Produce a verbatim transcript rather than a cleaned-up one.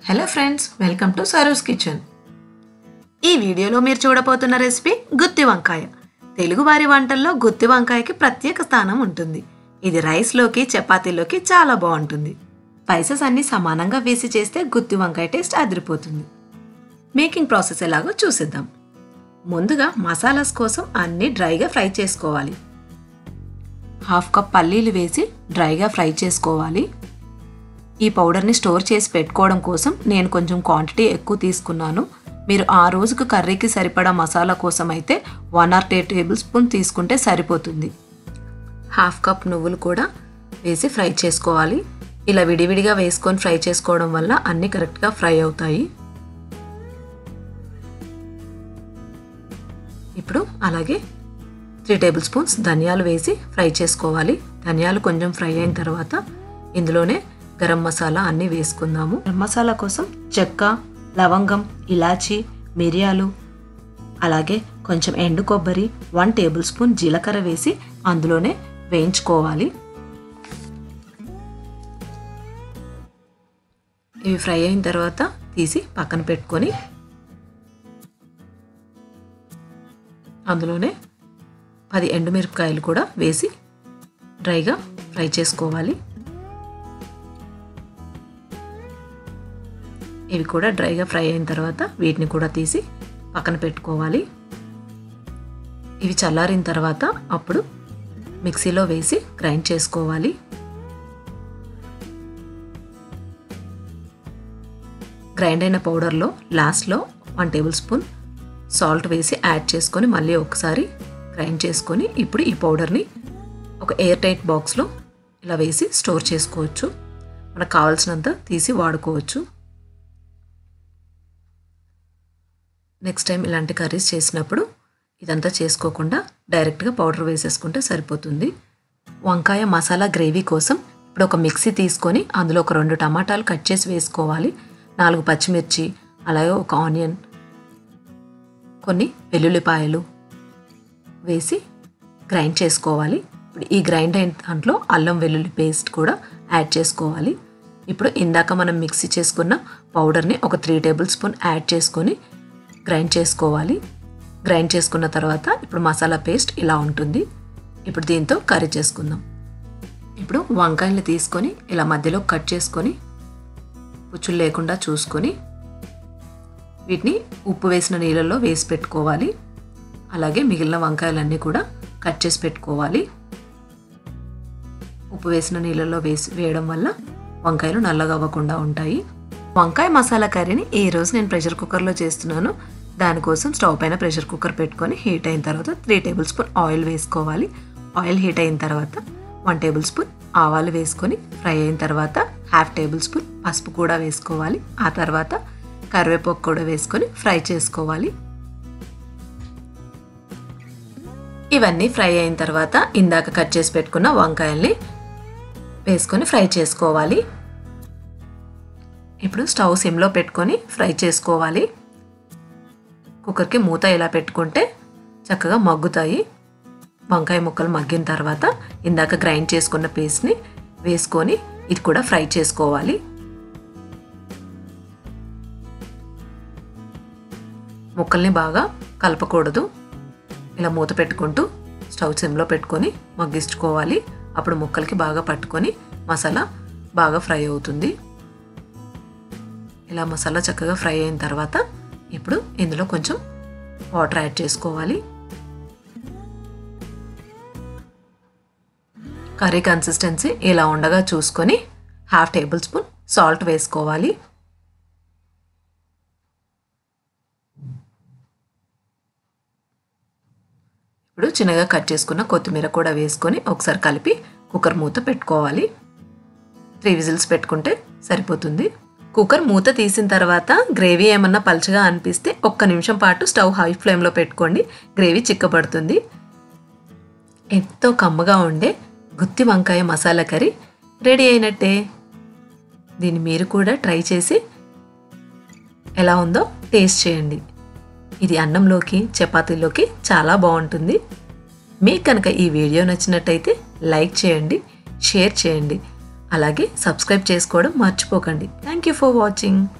Hello friends, welcome to Saroo's Kitchen. ఈ వీడియోలో మీరు చూడబోతున్న రెసిపీ గుత్తి వంకాయ. తెలుగు వారి వంటల్లో గుత్తి వంకాయకి ప్రత్యేక స్థానం ఉంటుంది. ఇది రైస్లోకి చపాతీలోకి చాలా బాగుంటుంది. స్పైసెస్ అన్ని సమానంగా వేసి చేస్తే గుత్తి వంకాయ టేస్ట్ అదిరిపోతుంది. మేకింగ్ ప్రాసెస్ ఎలాగో చూసేద్దాం. ముందుగా మసాలాస్ కోసం అన్ని డ్రైగా ఫ్రై చేసుకోవాలి. హాఫ్ కప్ పల్లీలు వేసి డ్రైగా ఫ్రై చేసుకోవాలి. ఈ పౌడర్ని స్టోర్ చేసి పెట్టుకోవడం కోసం నేను కొంచెం క్వాంటిటీ ఎక్కువ తీసుకున్నాను. మీరు ఆ రోజుకు కర్రీకి సరిపడా మసాలా కోసం అయితే one or two tablespoon తీసుకుంటే సరిపోతుంది. హాఫ్ కప్ నువ్వులు కూడా వేసి ఫ్రై చేసుకోవాలి. ఇలా విడివిడిగా వేసుకొని ఫ్రై చేసుకోవడం వల్ల అన్నీ కరెక్ట్గా ఫ్రై అవుతాయి. ఇప్పుడు అలాగే త్రీ టేబుల్ స్పూన్స్ ధనియాలు వేసి ఫ్రై చేసుకోవాలి. ధనియాలు కొంచెం ఫ్రై అయిన తర్వాత ఇందులోనే గరం మసాలా అన్నీ వేసుకుందాము. గరం మసాలా కోసం చెక్క, లవంగం, ఇలాచి, మిరియాలు, అలాగే కొంచెం ఎండు కొబ్బరి, వన్ టేబుల్ స్పూన్ జీలకర్ర వేసి అందులోనే వేయించుకోవాలి. ఇవి ఫ్రై అయిన తర్వాత తీసి పక్కన పెట్టుకొని అందులోనే పది ఎండుమిరపకాయలు కూడా వేసి డ్రైగా ఫ్రై చేసుకోవాలి. ఇవి కూడా డ్రైగా ఫ్రై అయిన తర్వాత వీటిని కూడా తీసి పక్కన పెట్టుకోవాలి. ఇవి చల్లారిన తర్వాత అప్పుడు మిక్సీలో వేసి గ్రైండ్ చేసుకోవాలి. గ్రైండ్ అయిన పౌడర్లో లాస్ట్లో వన్ టేబుల్ స్పూన్ సాల్ట్ వేసి యాడ్ చేసుకొని మళ్ళీ ఒకసారి గ్రైండ్ చేసుకొని ఇప్పుడు ఈ పౌడర్ని ఒక ఎయిర్ టైట్ బాక్స్లో ఇలా వేసి స్టోర్ చేసుకోవచ్చు. మనకు కావాల్సినంత తీసి వాడుకోవచ్చు. నెక్స్ట్ టైం ఇలాంటి కర్రీస్ చేసినప్పుడు ఇదంతా చేసుకోకుండా డైరెక్ట్గా పౌడర్ వేసేసుకుంటే సరిపోతుంది. వంకాయ మసాలా గ్రేవీ కోసం ఇప్పుడు ఒక మిక్సీ తీసుకొని అందులో ఒక రెండు టమాటాలు కట్ చేసి వేసుకోవాలి. నాలుగు పచ్చిమిర్చి, అలాగే ఒక ఆనియన్, కొన్ని వెల్లుల్లిపాయలు వేసి గ్రైండ్ చేసుకోవాలి. ఇప్పుడు ఈ గ్రైండ్ అయిన దాంట్లో అల్లం వెల్లుల్లి పేస్ట్ కూడా యాడ్ చేసుకోవాలి. ఇప్పుడు ఇందాక మనం మిక్సీ చేసుకున్న పౌడర్ని ఒక త్రీ టేబుల్ స్పూన్ యాడ్ చేసుకొని గ్రైండ్ చేసుకోవాలి. గ్రైండ్ చేసుకున్న తర్వాత ఇప్పుడు మసాలా పేస్ట్ ఇలా ఉంటుంది. ఇప్పుడు దీంతో కర్రీ చేసుకుందాం. ఇప్పుడు వంకాయలు తీసుకొని ఇలా మధ్యలో కట్ చేసుకొని పుచ్చులు లేకుండా చూసుకొని వీటిని ఉప్పు వేసిన నీళ్ళల్లో వేసి పెట్టుకోవాలి. అలాగే మిగిలిన వంకాయలన్నీ కూడా కట్ చేసి పెట్టుకోవాలి. ఉప్పు వేసిన నీళ్ళల్లో వేసి వేయడం వల్ల వంకాయలు నల్లగా అవ్వకుండా ఉంటాయి. వంకాయ మసాలా కర్రీని ఈ రోజు నేను ప్రెషర్ కుక్కర్లో చేస్తున్నాను. దానికోసం స్టవ్ పైన ప్రెషర్ కుక్కర్ పెట్టుకొని హీట్ అయిన తర్వాత త్రీ టేబుల్ స్పూన్ ఆయిల్ వేసుకోవాలి. ఆయిల్ హీట్ అయిన తర్వాత వన్ టేబుల్ స్పూన్ ఆవాలు వేసుకొని ఫ్రై అయిన తర్వాత హాఫ్ టేబుల్ స్పూన్ పసుపు కూడా వేసుకోవాలి. ఆ తర్వాత కరివేపాకు కూడా వేసుకొని ఫ్రై చేసుకోవాలి. ఇవన్నీ ఫ్రై అయిన తర్వాత ఇందాక కట్ చేసి పెట్టుకున్న వంకాయల్ని వేసుకొని ఫ్రై చేసుకోవాలి. ఇప్పుడు స్టవ్ సిమ్లో పెట్టుకొని ఫ్రై చేసుకోవాలి. కుక్కర్కి మూత ఇలా పెట్టుకుంటే చక్కగా మగ్గుతాయి. వంకాయ ముక్కలు మగ్గిన తర్వాత ఇందాక గ్రైండ్ చేసుకున్న పేస్ట్ని వేసుకొని ఇది కూడా ఫ్రై చేసుకోవాలి. ముక్కల్ని బాగా కలపకూడదు. ఇలా మూత పెట్టుకుంటూ స్టవ్ సిమ్లో పెట్టుకొని మగ్గించుకోవాలి. అప్పుడు ముక్కలకి బాగా పట్టుకొని మసాలా బాగా ఫ్రై అవుతుంది. ఇలా మసాలా చక్కగా ఫ్రై అయిన తర్వాత ఇప్పుడు ఇందులో కొంచెం వాటర్ యాడ్ చేసుకోవాలి. కర్రీ కన్సిస్టెన్సీ ఇలా ఉండగా చూసుకొని హాఫ్ టేబుల్ స్పూన్ సాల్ట్ వేసుకోవాలి. ఇప్పుడు చిన్నగా కట్ చేసుకున్న కొత్తిమీర కూడా వేసుకొని ఒకసారి కలిపి కుక్కర్ మూత పెట్టుకోవాలి. త్రీ విజిల్స్ పెట్టుకుంటే సరిపోతుంది. కుక్కర్ మూత తీసిన తర్వాత గ్రేవీ ఏమన్నా పలుచగా అనిపిస్తే ఒక్క నిమిషం పాటు స్టవ్ హై ఫ్లేమ్లో పెట్టుకోండి. గ్రేవీ చిక్కబడుతుంది. ఎంతో కమ్మగా ఉండే గుత్తి వంకాయ మసాలా కర్రీ రెడీ అయినట్టే. దీన్ని మీరు కూడా ట్రై చేసి ఎలా ఉందో టేస్ట్ చేయండి. ఇది అన్నంలోకి చపాతీలోకి చాలా బాగుంటుంది. మీకు కనుక ఈ వీడియో నచ్చినట్టయితే లైక్ చేయండి, షేర్ చేయండి. అలాగే సబ్స్క్రైబ్ చేసుకోవడం మర్చిపోకండి. Thank you for watching.